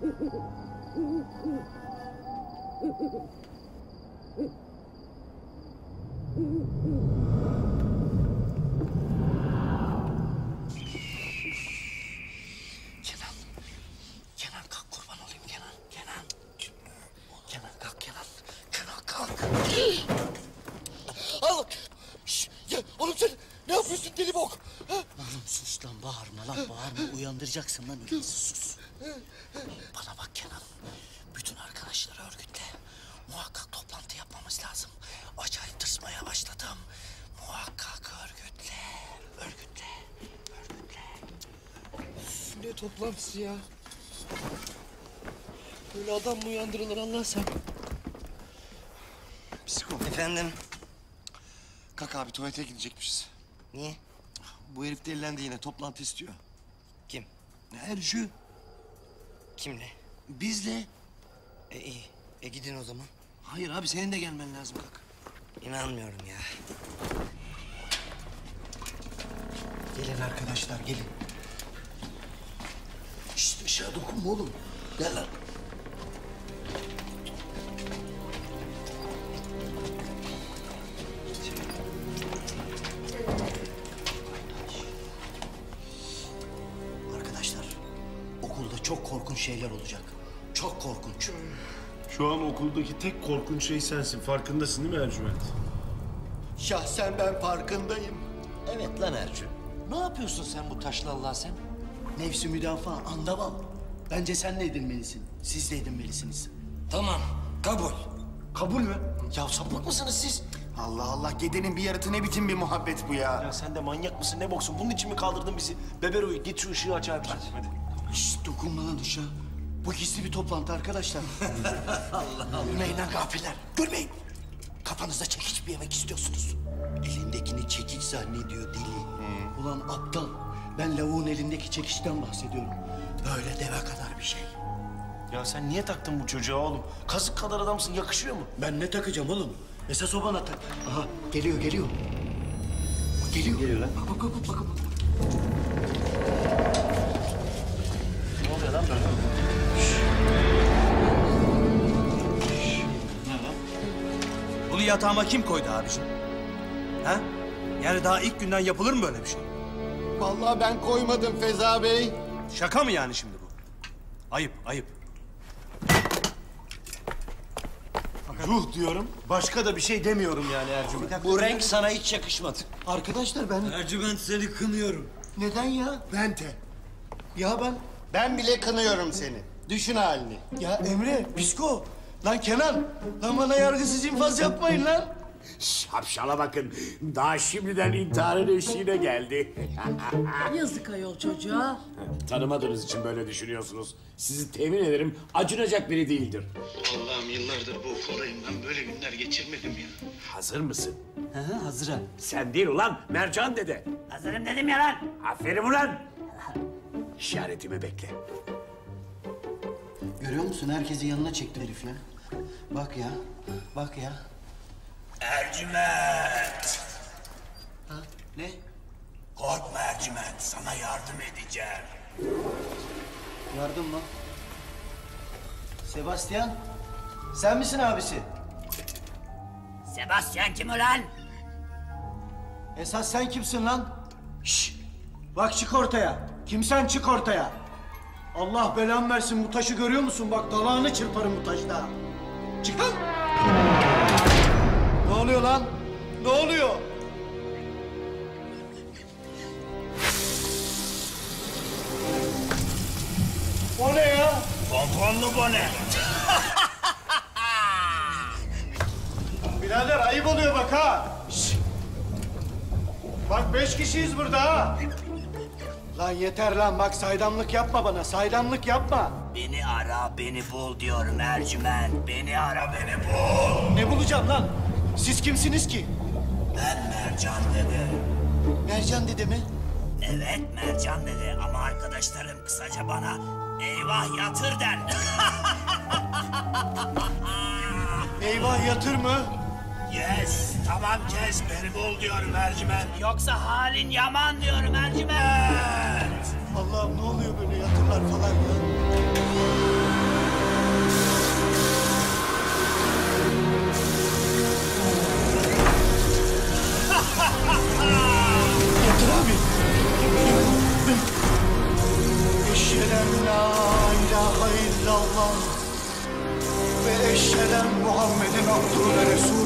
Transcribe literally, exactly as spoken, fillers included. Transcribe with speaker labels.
Speaker 1: Kenan. Kenan kalk, kurban olayım Kenan. Kenan. Kenan kalk Kenan. Kenan kalk.
Speaker 2: Al. Şş, ya oğlum sen ne yapıyorsun deli bok? Ha?
Speaker 1: Oğlum sus lan, bağırma lan, bağırma. Uyandıracaksın lan öyleyse, sus. Bana bak Kenan. Bütün arkadaşları örgütle. Muhakkak toplantı yapmamız lazım. Acayip tırsmaya başladım. Muhakkak örgütle. Örgütle. Örgütle.
Speaker 2: Ne toplantısı ya? Böyle adam mı uyandırılır Allah sen?
Speaker 3: Psiko.
Speaker 1: Efendim?
Speaker 3: Kalk abi, tuvalete gidecekmişiz.
Speaker 1: Niye?
Speaker 3: Bu herif delilendi yine, toplantı istiyor.
Speaker 1: Kim?
Speaker 3: Ercü.
Speaker 1: Kimle?
Speaker 3: Bizle.
Speaker 1: E iyi. E gidin o zaman.
Speaker 3: Hayır abi, senin de gelmen lazım, kalk.
Speaker 1: İnanmıyorum ya. Gelin arkadaşlar, gelin.
Speaker 3: Şişt, ışığa dokunma oğlum. Gel lan.
Speaker 1: Arkadaşlar, okulda çok korkunç şeyler olacak. Çok korkunç.
Speaker 4: Şu an okuldaki tek korkunç şey sensin. Farkındasın değil mi Ercüment?
Speaker 2: Şahsen ben farkındayım.
Speaker 1: Evet lan Ercü.
Speaker 2: Ne yapıyorsun sen bu taşlallığa sen?
Speaker 1: Nefsi müdafaa, andaval. Bence sen de edinmelisin. Siz de edinmelisiniz.
Speaker 2: Tamam, kabul.
Speaker 1: Kabul mü?
Speaker 2: Ya sapık mısınız siz?
Speaker 3: Allah Allah, gedenin bir yaratı ne biçim bir muhabbet bu ya.
Speaker 4: Ya sen de manyak mısın, ne boksun? Bunun için mi kaldırdın bizi? Bebero'yu git şu ışığı aç abi. Hadi. Hadi.
Speaker 1: Şşt, dokunma lan ışığa. Bu gizli bir toplantı arkadaşlar. Allah Allah. Gülmeyin lan gafiller. Gülmeyin. Kafanızda çekiç bir yemek istiyorsunuz. Elindekini çekiç zannediyor deli. Hmm. Ulan aptal. Ben lavuğun elindeki çekiçten bahsediyorum. Böyle deve kadar bir şey.
Speaker 4: Ya sen niye taktın bu çocuğa oğlum? Kazık kadar adamsın, yakışıyor mu?
Speaker 1: Ben ne takacağım oğlum? Esas o bana tak. Aha geliyor geliyor. Geliyor. Geliyor lan. Bak bak bak bak. bak.
Speaker 4: Ne oluyor lan böyle?
Speaker 5: Bunu yatağıma kim koydu abiciğim? Ha? Yani daha ilk günden yapılır mı böyle bir şey?
Speaker 2: Vallahi ben koymadım Feza Bey.
Speaker 5: Şaka mı yani şimdi bu? Ayıp, ayıp.
Speaker 4: Ruh diyorum, başka da bir şey demiyorum yani Ercüment.
Speaker 1: Bu renk sana hiç yakışmadı. Arkadaşlar ben...
Speaker 5: Ercüment seni kınıyorum.
Speaker 1: Neden ya?
Speaker 2: Ben de.
Speaker 1: Ya ben...
Speaker 2: Ben bile kınıyorum seni. Düşün halini.
Speaker 1: Ya Emre, Psiko, lan Kenan, lan bana yargısız infaz yapmayın lan.
Speaker 6: Şapşala bakın. Daha şimdiden intiharın eşiğine geldi.
Speaker 7: Yazık ayol çocuğa.
Speaker 6: Tanımadığınız için böyle düşünüyorsunuz. Sizi temin ederim acınacak biri değildir.
Speaker 8: Allah'ım yıllardır bu okuldayım. Ben böyle günler geçirmedim ya.
Speaker 6: Hazır mısın?
Speaker 1: Hı hı, hazırım.
Speaker 6: Sen değil ulan Mercan dede.
Speaker 7: Hazırım dedim ya lan.
Speaker 6: Aferin ulan. İşaretimi bekle.
Speaker 1: Görüyor musun? Herkesi yanına çekti herif ya. Bak ya, bak ya.
Speaker 8: Ercüment!
Speaker 1: Ha, ne?
Speaker 8: Korkma Ercüment, sana yardım edeceğim.
Speaker 1: Yardım mı? Sebastian, sen misin abisi?
Speaker 7: Sebastian kim ulan?
Speaker 1: Esas sen kimsin lan? Şşş! Bak çık ortaya. Kimsen çık ortaya. Allah belanı versin, bu taşı görüyor musun? Bak dalağını çırparım bu taşla. Çık lan! Ne oluyor lan? Ne oluyor? O ne ya?
Speaker 8: Pomponlu bone.
Speaker 1: Birader ayıp oluyor bak ha. Şşş! Bak beş kişiyiz burada ha. Lan yeter lan, bak saydamlık yapma bana, saydamlık yapma.
Speaker 8: Beni ara, beni bul diyorum Ercüment. Beni ara, beni bul.
Speaker 1: Ne bulacağım lan? Siz kimsiniz ki?
Speaker 8: Ben Mercan dede.
Speaker 1: Mercan dede mi?
Speaker 8: Evet Mercan dede ama arkadaşlarım kısaca bana eyvah yatır der.
Speaker 1: Eyvah yatır mı?
Speaker 8: Yes, tamam kes, beni bul diyorum Ercüment. Yoksa halin yaman diyorum Ercüment.
Speaker 1: Allah'ım ne oluyor böyle yatırlar falan ya? yaptığına Resul.